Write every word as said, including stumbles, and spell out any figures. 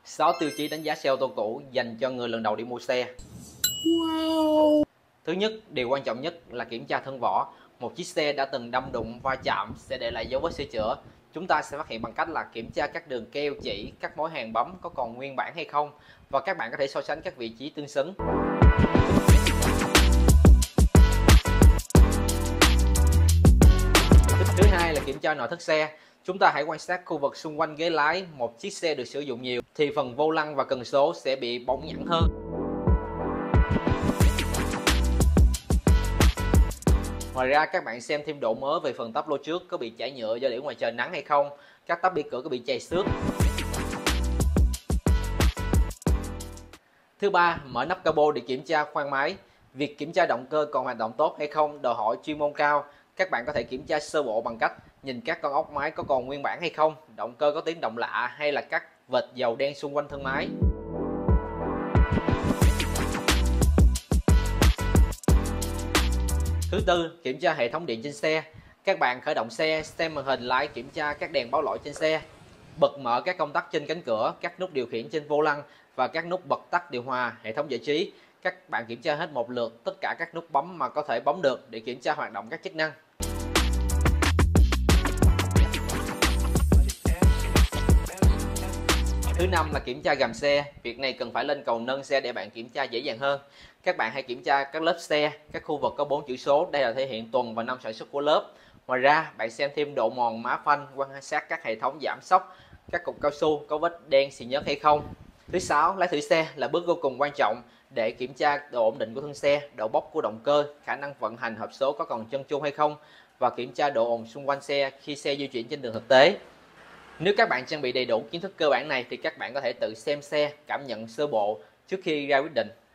sáu tiêu chí đánh giá xe ô tô cũ dành cho người lần đầu đi mua xe. Wow. Thứ nhất, điều quan trọng nhất là kiểm tra thân vỏ. Một chiếc xe đã từng đâm đụng, va chạm sẽ để lại dấu vết sửa chữa. Chúng ta sẽ phát hiện bằng cách là kiểm tra các đường keo chỉ, các mối hàn bấm có còn nguyên bản hay không, và các bạn có thể so sánh các vị trí tương xứng. Thứ hai là kiểm tra nội thất xe. Chúng ta hãy quan sát khu vực xung quanh ghế lái. Một chiếc xe được sử dụng nhiều thì phần vô lăng và cần số sẽ bị bóng nhẵn hơn. Ngoài ra, các bạn xem thêm độ mới về phần tắp lô trước có bị chảy nhựa do để ngoài trời nắng hay không, các tắp bi cửa có bị chày xước. Thứ ba, mở nắp capo để kiểm tra khoang máy. Việc kiểm tra động cơ còn hoạt động tốt hay không đòi hỏi chuyên môn cao. Các bạn có thể kiểm tra sơ bộ bằng cách nhìn các con ốc máy có còn nguyên bản hay không, động cơ có tiếng động lạ hay là các vệt dầu đen xung quanh thân máy. Thứ tư, kiểm tra hệ thống điện trên xe. Các bạn khởi động xe, xem màn hình lái, kiểm tra các đèn báo lỗi trên xe, bật mở các công tắc trên cánh cửa, các nút điều khiển trên vô lăng và các nút bật tắt điều hòa, hệ thống giải trí. Các bạn kiểm tra hết một lượt tất cả các nút bấm mà có thể bấm được để kiểm tra hoạt động các chức năng. Thứ năm là kiểm tra gầm xe. Việc này cần phải lên cầu nâng xe để bạn kiểm tra dễ dàng hơn. Các bạn hãy kiểm tra các lớp xe, các khu vực có bốn chữ số, đây là thể hiện tuần và năm sản xuất của lớp. Ngoài ra, bạn xem thêm độ mòn má phanh, quan sát các hệ thống giảm xóc, các cục cao su có vết đen xì nhớt hay không. Thứ sáu, lái thử xe là bước vô cùng quan trọng để kiểm tra độ ổn định của thân xe, độ bốc của động cơ, khả năng vận hành hộp số có còn chân chuông hay không, và kiểm tra độ ồn xung quanh xe khi xe di chuyển trên đường thực tế. Nếu các bạn trang bị đầy đủ kiến thức cơ bản này thì các bạn có thể tự xem xe, cảm nhận sơ bộ trước khi ra quyết định.